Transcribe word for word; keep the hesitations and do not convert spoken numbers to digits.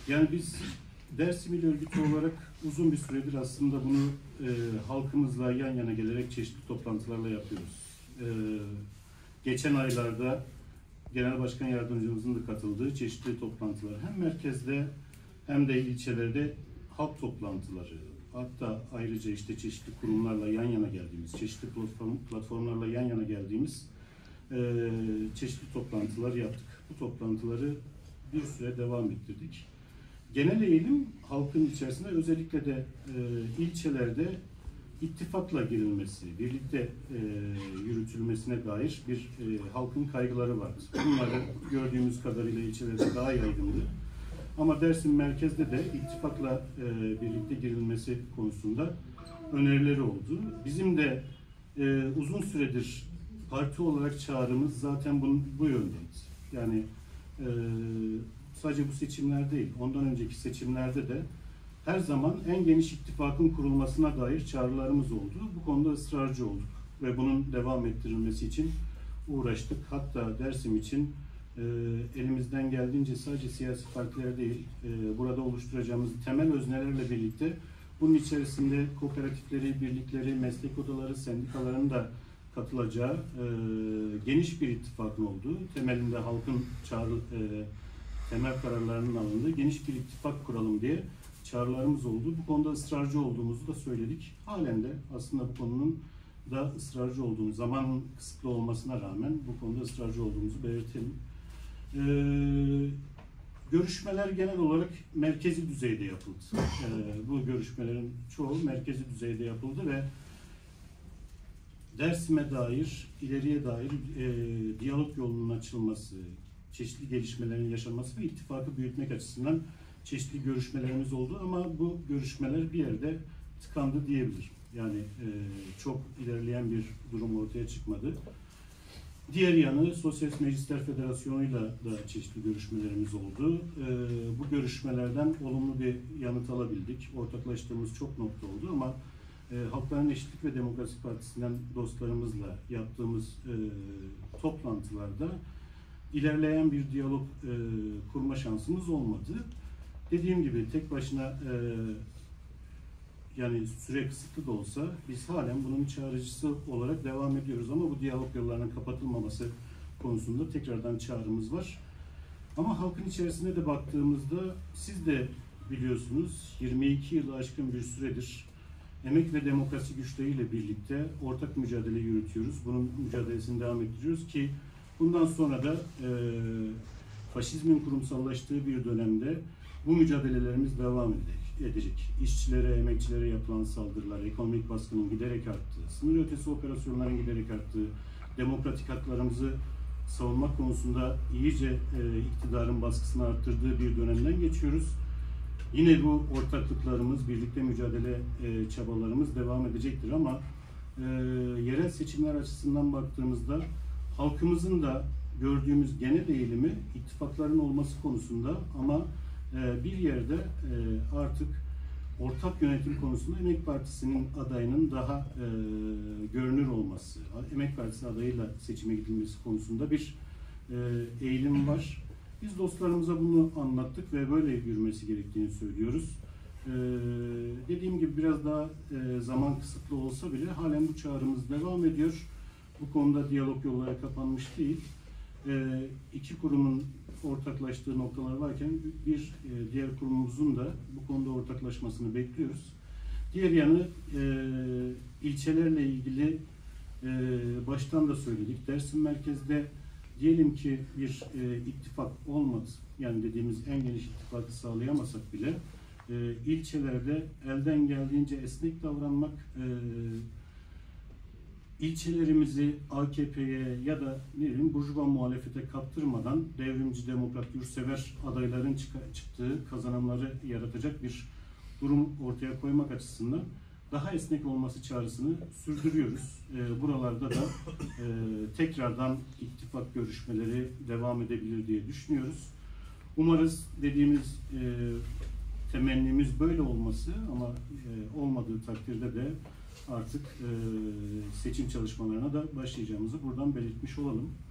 Yani biz Dersim İl Örgütü olarak uzun bir süredir aslında bunu e, halkımızla yan yana gelerek çeşitli toplantılarla yapıyoruz. E, geçen aylarda Genel Başkan Yardımcımızın da katıldığı çeşitli toplantılar hem merkezde hem de ilçelerde halk toplantıları, hatta ayrıca işte çeşitli kurumlarla yan yana geldiğimiz, çeşitli platform, platformlarla yan yana geldiğimiz e, çeşitli toplantılar yaptık. Bu toplantıları bir süre devam ettirdik. Genel eğilim halkın içerisinde özellikle de e, ilçelerde ittifakla girilmesi, birlikte e, yürütülmesine dair bir e, halkın kaygıları vardı. Bunları gördüğümüz kadarıyla ilçelerde daha yaygındı. Ama Dersim merkezde de ittifakla e, birlikte girilmesi konusunda önerileri oldu. Bizim de e, uzun süredir parti olarak çağrımız zaten bunun, bu yöndeydi. Yani e, sadece bu seçimler değil, ondan önceki seçimlerde de her zaman en geniş ittifakın kurulmasına dair çağrılarımız oldu. Bu konuda ısrarcı olduk ve bunun devam ettirilmesi için uğraştık. Hatta Dersim için e, elimizden geldiğince sadece siyasi partiler değil, e, burada oluşturacağımız temel öznelerle birlikte bunun içerisinde kooperatifleri, birlikleri, meslek odaları, sendikaların da katılacağı e, geniş bir ittifakın olduğu, temelinde halkın çağrı, e, temel kararlarının alındığı geniş bir ittifak kuralım diye çağrılarımız oldu. Bu konuda ısrarcı olduğumuzu da söyledik. Halen de aslında bu konunun da ısrarcı olduğumuz, zamanın kısıtlı olmasına rağmen bu konuda ısrarcı olduğumuzu belirtelim. Ee, görüşmeler genel olarak merkezi düzeyde yapıldı. Ee, bu görüşmelerin çoğu merkezi düzeyde yapıldı ve Dersim'e dair, ileriye dair e, diyalog yolunun açılması, çeşitli gelişmelerin yaşanması ve ittifakı büyütmek açısından çeşitli görüşmelerimiz oldu ama bu görüşmeler bir yerde tıkandı diyebilirim. Yani e, çok ilerleyen bir durum ortaya çıkmadı. Diğer yanı Sosyalist Meclisler Federasyonu'yla da çeşitli görüşmelerimiz oldu. E, bu görüşmelerden olumlu bir yanıt alabildik. Ortaklaştığımız çok nokta oldu ama e, Halkların Eşitlik ve Demokrasi Partisi'nden dostlarımızla yaptığımız e, toplantılarda ilerleyen bir diyalog e, kurma şansımız olmadı. Dediğim gibi tek başına e, yani süre kısıtlı da olsa biz halen bunun çağrıcısı olarak devam ediyoruz ama bu diyalog yollarının kapatılmaması konusunda tekrardan çağrımız var. Ama halkın içerisine de baktığımızda siz de biliyorsunuz yirmi iki yılı aşkın bir süredir Emek ve Demokrasi güçleriyle birlikte ortak mücadele yürütüyoruz. Bunun mücadelesini devam ettiriyoruz ki bundan sonra da e, faşizmin kurumsallaştığı bir dönemde bu mücadelelerimiz devam edecek. İşçilere, emekçilere yapılan saldırılar, ekonomik baskının giderek arttığı, sınır ötesi operasyonların giderek arttığı, demokratik haklarımızı savunmak konusunda iyice e, iktidarın baskısını arttırdığı bir dönemden geçiyoruz. Yine bu ortaklıklarımız, birlikte mücadele e, çabalarımız devam edecektir ama e, yerel seçimler açısından baktığımızda halkımızın da gördüğümüz genel eğilimi ittifakların olması konusunda ama e, bir yerde e, artık ortak yönetim konusunda Emek Partisi'nin adayının daha e, görünür olması, Emek Partisi adayıyla seçime gidilmesi konusunda bir e, eğilim var. Biz dostlarımıza bunu anlattık ve böyle yürümesi gerektiğini söylüyoruz. Ee, dediğim gibi biraz daha e, zaman kısıtlı olsa bile halen bu çağrımız devam ediyor. Bu konuda diyalog yolları kapanmış değil. Ee, iki kurumun ortaklaştığı noktalar varken bir e, diğer kurumumuzun da bu konuda ortaklaşmasını bekliyoruz. Diğer yanı e, ilçelerle ilgili e, baştan da söyledik. Dersim merkezde diyelim ki bir e, ittifak olmadı, yani dediğimiz en geniş ittifakı sağlayamasak bile e, ilçelerde elden geldiğince esnek davranmak, e, ilçelerimizi A K P'ye ya da ne bileyim burjuva muhalefete kaptırmadan devrimci, demokrat, yurtsever adayların çık- çıktığı kazanımları yaratacak bir durum ortaya koymak açısından daha esnek olması çağrısını sürdürüyoruz. E, buralarda da e, tekrardan ittifak görüşmeleri devam edebilir diye düşünüyoruz. Umarız dediğimiz e, temennimiz böyle olması ama e, olmadığı takdirde de artık e, seçim çalışmalarına da başlayacağımızı buradan belirtmiş olalım.